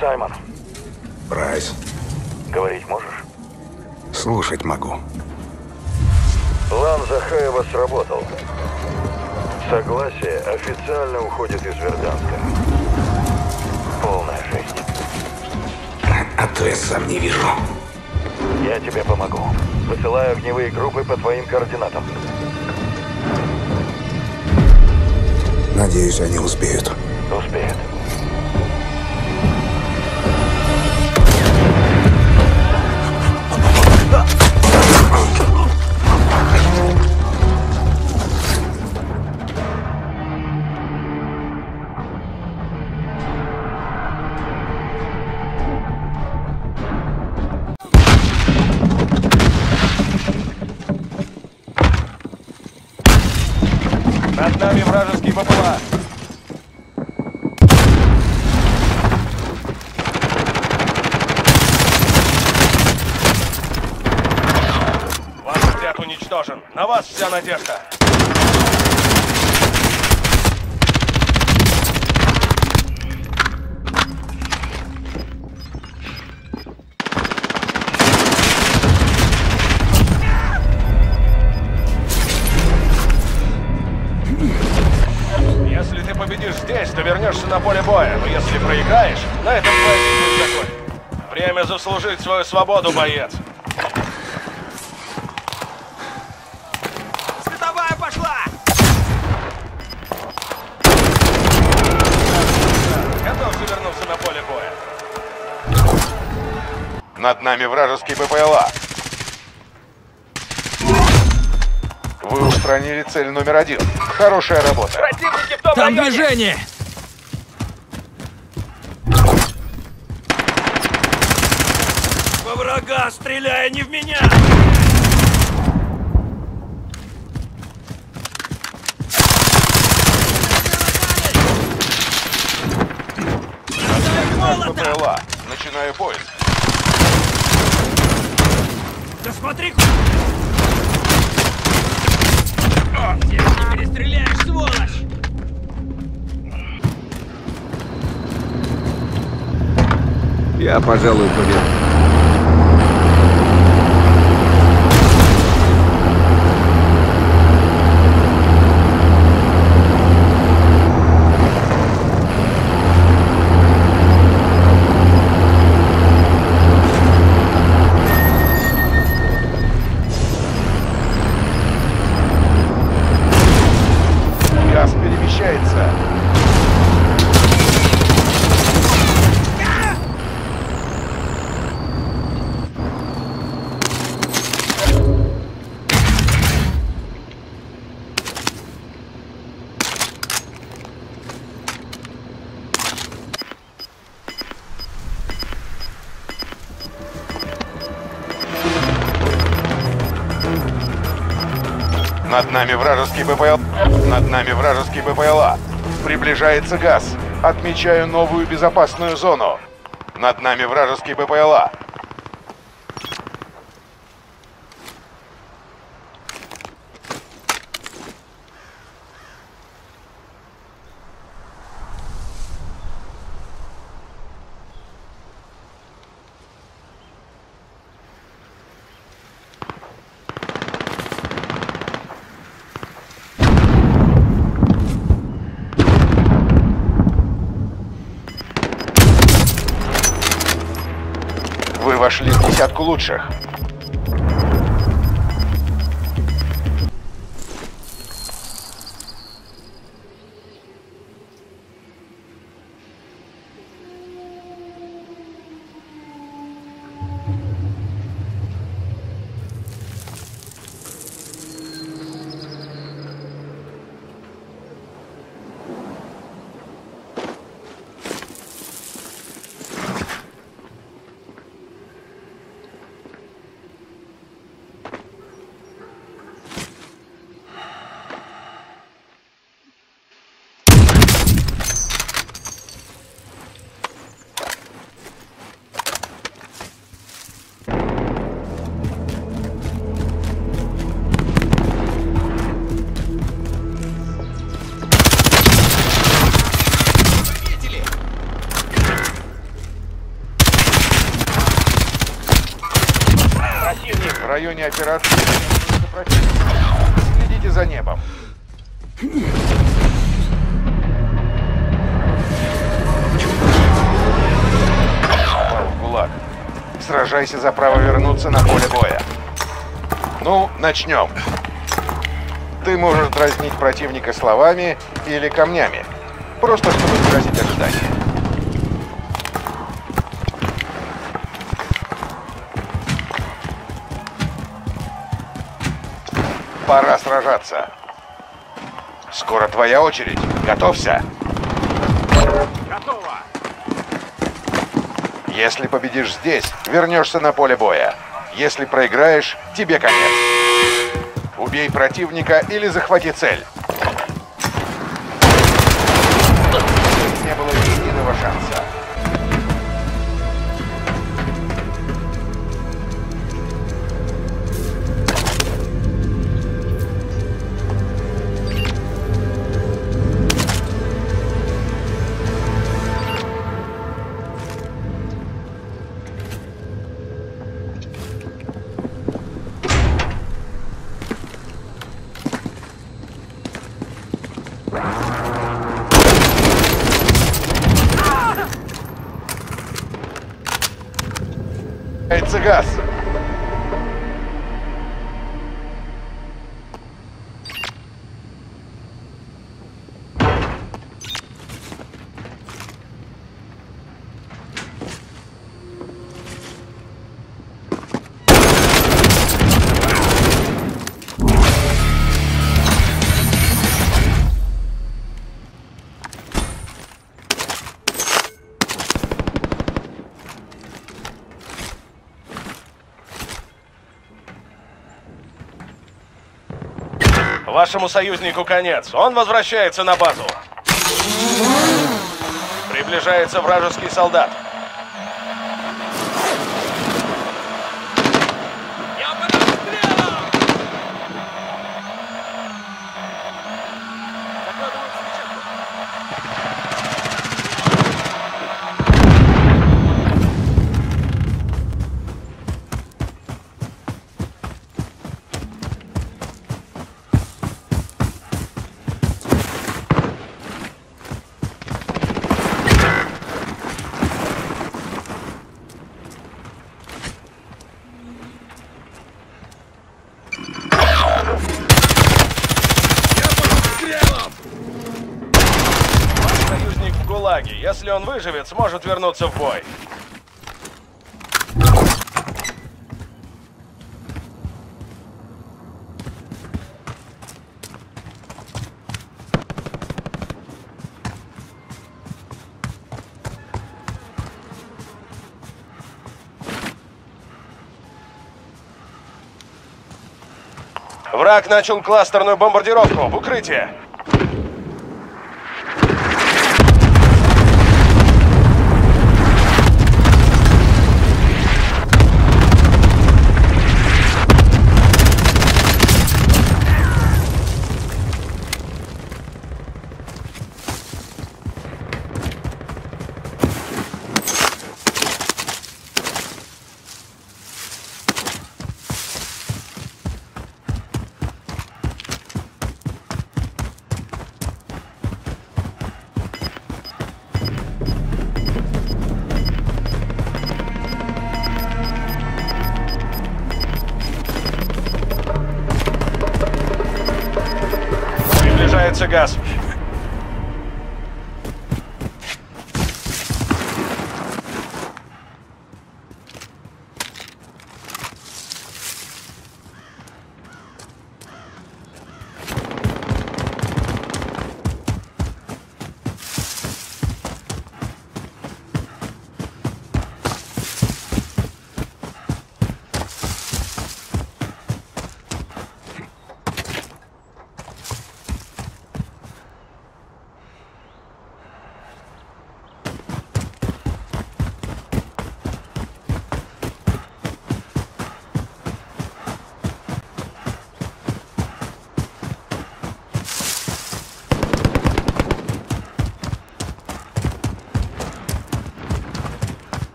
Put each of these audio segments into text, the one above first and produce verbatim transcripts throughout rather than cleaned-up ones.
Саймон. Прайс. Говорить можешь? Слушать могу. План Захаева сработал. Согласие официально уходит из Верданска. Полная жесть. А то я сам не вижу. Я тебе помогу. Высылаю огневые группы по твоим координатам. Надеюсь, они успеют. Успеют. Над нами вражеский БПЛА. Ваш отряд уничтожен. На вас вся надежда. Если ты победишь здесь, то вернешься на поле боя. Но если проиграешь, на этом твоя жизнь закончится. Время заслужить свою свободу, боец. Световая пошла! Готов вернуться на поле боя. Над нами вражеский БПЛА. Вы устранили цель номер один. Хорошая работа. Противники в том Там районе. движение! Во врага, стреляя не в меня! БПЛА. Начинаю поиск. Да смотри! Здесь не перестреляешь, сволочь! Я, пожалуй, побегу. Газ перемещается. Над нами вражеский БПЛА. Над нами вражеский БПЛА. Приближается газ. Отмечаю новую безопасную зону. Над нами вражеский БПЛА. Вы вошли в десятку лучших. районе операции противника. Следите за небом. Попал в ГУЛАГ. Сражайся за право вернуться на поле боя. Ну, начнем. Ты можешь дразнить противника словами или камнями. Просто чтобы сбросить ожидания. Пора сражаться. Скоро твоя очередь. Готовься. Готово! Если победишь здесь, вернешься на поле боя. Если проиграешь, тебе конец. Убей противника или захвати цель. Не было ни единого шанса. Газ. Вашему союзнику конец. Он возвращается на базу. Приближается вражеский солдат. Я под обстрелом! Закладываю свечку. Союзник в ГУЛАГе. Если он выживет, сможет вернуться в бой. Враг начал кластерную бомбардировку. В укрытие. Приближается газ.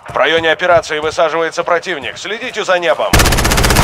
В районе операции высаживается противник. Следите за небом.